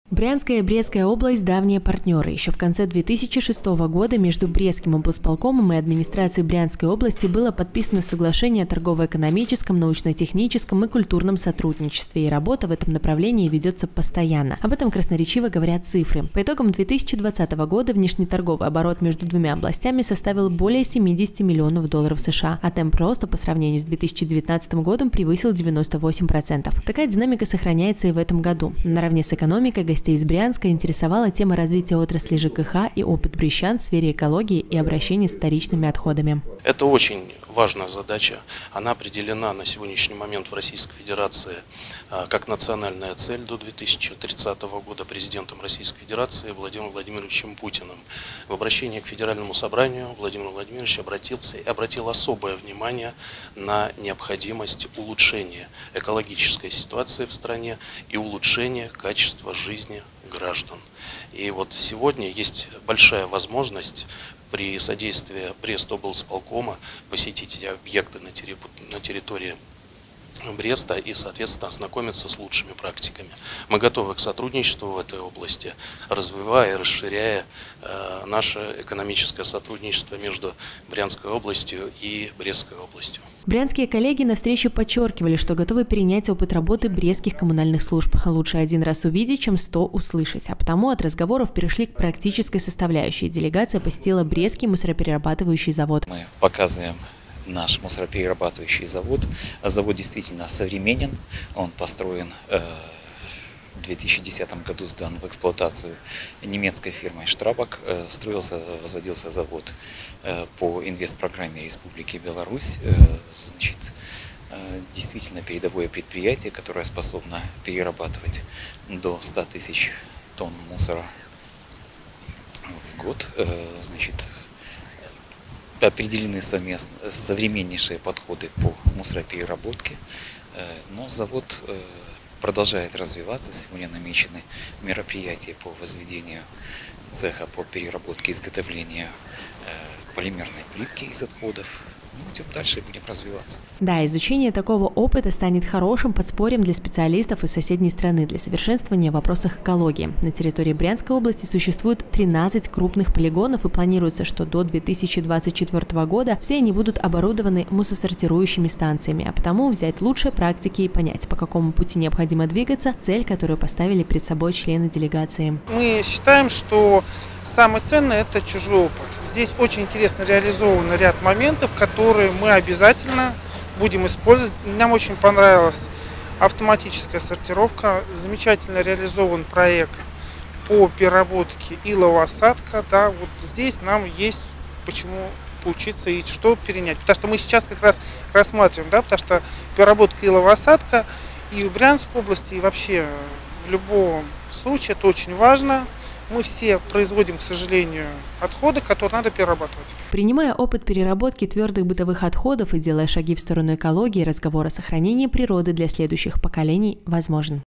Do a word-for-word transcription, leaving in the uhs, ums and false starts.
Брянская и Брестская область – давние партнеры. Еще в конце две тысячи шестого года между Брестским облсполкомом и администрацией Брянской области было подписано соглашение о торгово-экономическом, научно-техническом и культурном сотрудничестве, и работа в этом направлении ведется постоянно. Об этом красноречиво говорят цифры. По итогам две тысячи двадцатого года внешнеторговый оборот между двумя областями составил более семидесяти миллионов долларов США, а темп роста по сравнению с две тысячи девятнадцатым годом превысил девяносто восемь процентов. Такая динамика сохраняется и в этом году. Наравне с экономикой гостей из Брянска интересовала тема развития отрасли ЖКХ и опыт брестчан в сфере экологии и обращения с вторичными отходами. Это очень важная задача. Она определена на сегодняшний момент в Российской Федерации как национальная цель до две тысячи тридцатого года президентом Российской Федерации Владимиром Владимировичем Путиным. В обращении к Федеральному собранию Владимир Владимирович обратился и обратил особое внимание на необходимость улучшения экологической ситуации в стране и улучшения качества жизни граждан. И вот сегодня есть большая возможность при содействии Брест-облсполкома посетить эти объекты на территории Бреста и, соответственно, ознакомиться с лучшими практиками. Мы готовы к сотрудничеству в этой области, развивая и расширяя э, наше экономическое сотрудничество между Брянской областью и Брестской областью. Брянские коллеги на встрече подчеркивали, что готовы перенять опыт работы брестских коммунальных служб. Лучше один раз увидеть, чем сто услышать. А потому от разговоров перешли к практической составляющей. Делегация посетила Брестский мусороперерабатывающий завод. Мы показываем наш мусороперерабатывающий завод. Завод действительно современен. Он построен э, в две тысячи десятом году, сдан в эксплуатацию немецкой фирмой Штрабак. Э, строился, возводился завод э, по инвестпрограмме Республики Беларусь. Э, значит, э, действительно передовое предприятие, которое способно перерабатывать до ста тысяч тонн мусора в год. Э, значит, определены совместно современнейшие подходы по мусоропереработке, но завод продолжает развиваться. Сегодня намечены мероприятия по возведению цеха по переработке и изготовлению полимерной плитки из отходов. Мы идем дальше и будем развиваться. Да, изучение такого опыта станет хорошим подспорьем для специалистов из соседней страны для совершенствования в вопросах экологии. На территории Брянской области существует тринадцать крупных полигонов, и планируется, что до две тысячи двадцать четвёртого года все они будут оборудованы мусосортирующими станциями, а потому взять лучшие практики и понять, по какому пути необходимо двигаться, цель, которую поставили перед собой члены делегации. Мы считаем, что самое ценное – это чужой опыт. Здесь очень интересно реализован ряд моментов, которые мы обязательно будем использовать. Нам очень понравилась автоматическая сортировка, замечательно реализован проект по переработке илового осадка. Да, вот здесь нам есть почему поучиться и что перенять. Потому что мы сейчас как раз рассматриваем, да, потому что переработка илового осадка и в Брянской области, и вообще в любом случае это очень важно. Мы все производим, к сожалению, отходы, которые надо перерабатывать. Принимая опыт переработки твердых бытовых отходов и делая шаги в сторону экологии, разговор о сохранении природы для следующих поколений возможен.